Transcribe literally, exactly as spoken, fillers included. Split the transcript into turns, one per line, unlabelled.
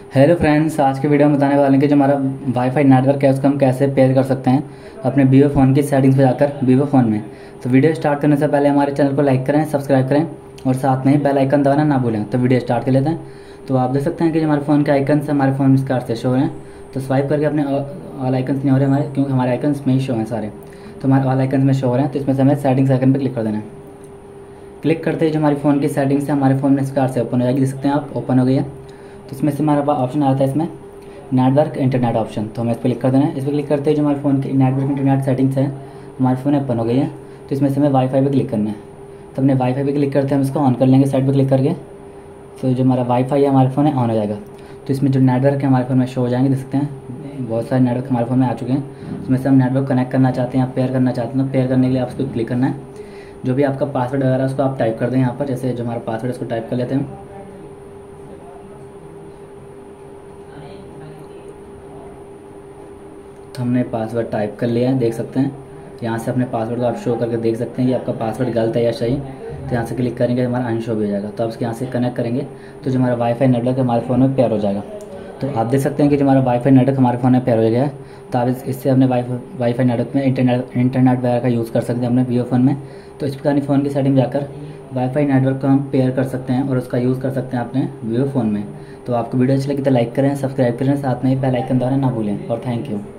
Hello friends, आज के video में बताने वाले हैं कि जो हमारा वाईफाई नेटवर्क है उसको हम कैसे पेयर कर सकते हैं अपने वीवो फ़ोन की सेटिंग्स पे जाकर वीवो फ़ोन में। तो वीडियो स्टार्ट करने से पहले हमारे चैनल को लाइक करें, सब्सक्राइब करें और साथ में ही बेल आइकन दबाना ना भूलें। तो वीडियो स्टार्ट कर लेते हैं। तो आप देख सकते हैं कि जो हमारे फ़ोन के आइकन से हमारे फ़ोन इस कार्ड से शो हो रहे हैं। तो स्वाइप करके अपने ऑल आइकन्स नहीं हो रहे हमारे, क्योंकि हमारे आइकन्स में ही शो हैं सारे। तो हमारे ऑल आइकन्स में शो हो रहे हैं, तो इसमें से हमें सेटिंग्स आइकन पर क्लिक कर देना है। क्लिक करते ही जो हमारी फ़ोन की सेटिंग्स है हमारे फ़ोन में इस कार्ड से ओपन हो जाएगी। देख सकते हैं आप, ओपन हो गई है। तो इसमें से हमारा ऑप्शन आता है इसमें नेटवर्क इंटरनेट ऑप्शन। तो हमें इस पर क्लिक कर देना है। इस पर क्लिक करते ही जो हमारे फ़ोन की नेटवर्क इंटरनेट सेटिंग्स है हमारे फ़ोन ओपन हो गई है। तो इसमें से हमें वाईफाई पे क्लिक करना है। तो हमने वाईफाई पे क्लिक करते हैं, हम इसको ऑन कर लेंगे साइड पे क्लिक करके। तो जो हमारा वाईफाई है हमारे फ़ोन है ऑन हो जाएगा। तो इसमें जो नेटवर्क है हमारे फ़ोन में शो हो जाएंगे। देख सकते हैं बहुत सारे नेटवर्क हमारे फ़ोन में आ चुके हैं। इसमें से हम नेटवर्क कनेक्ट करना चाहते हैं या पेयर करना चाहते हैं। तो पेयर करने के लिए आपको क्लिक करना है। जो भी आपका पासवर्ड वगैरह उसको आप टाइप कर दें यहाँ पर। जैसे जो हमारा पासवर्ड है उसको टाइप कर लेते हैं। तो हमने पासवर्ड टाइप कर लिया है, देख सकते हैं। यहाँ से अपने पासवर्ड को आप शो करके देख सकते हैं कि आपका पासवर्ड गलत है या सही। तो यहाँ से क्लिक करेंगे हमारा अनशो भी हो जाएगा। तो आप इसके यहाँ से कनेक्ट करेंगे तो जो हमारा वाईफाई नेटवर्क है हमारे फ़ोन में पेयर हो जाएगा। तो आप देख सकते हैं कि जो हमारा वाईफाई नेटवर्क हमारे फ़ोन में पेयर हो गया है। तो आप इस इससे अपने वाईफाई वाईफाई नेटवर्क में इंटरनेट इंटरनेट वगैरह का यूज़ कर सकते हैं अपने वीवो फ़ोन में। तो इस प्रकार फ़ोन की सेटिंग में जाकर वाईफाई नेटवर्क को हम पेयर कर सकते हैं और उसका यूज़ कर सकते हैं अपने वीवो फ़ोन में। तो आपको वीडियो अच्छी लगी तो लाइक करें, सब्सक्राइब करें, साथ में ही बेल आइकन दबाना ना भूलें। और थैंक यू।